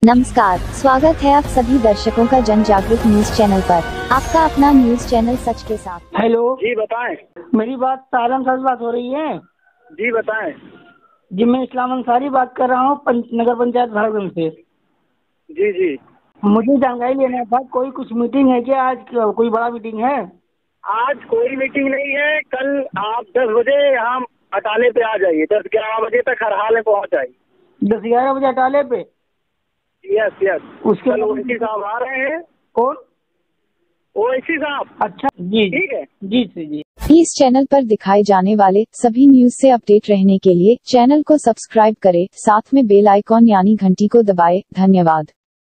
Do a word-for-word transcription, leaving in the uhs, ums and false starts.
नमस्कार, स्वागत है आप सभी दर्शकों का जन जागरूक न्यूज चैनल पर। आपका अपना न्यूज चैनल सच के साथ। हेलो जी बताएं। मेरी बात सारम साहब से बात हो रही है? जी बताएं। जी मैं इस्लाम अंसारी बात कर रहा हूँ पंच, नगर पंचायत भागगंज से। जी जी मुझे जानकारी लेना था, कोई कुछ मीटिंग है क्या आज? कोई बड़ा मीटिंग है? आज कोई मीटिंग नहीं है। कल आप दस बजे यहाँ अटाले पे आ जाइए। दस ग्यारह बजे तक हर हाल में पहुँच जाइए। दस ग्यारह बजे अटाले पे? Yes yes. उसके कल ओवैसी साहब आ रहे हैं। कौन? ओवैसी साहब। अच्छा जी ठीक है जी जी जी। इस चैनल पर दिखाए जाने वाले सभी न्यूज से अपडेट रहने के लिए चैनल को सब्सक्राइब करें, साथ में बेल आइकॉन यानी घंटी को दबाएं। धन्यवाद।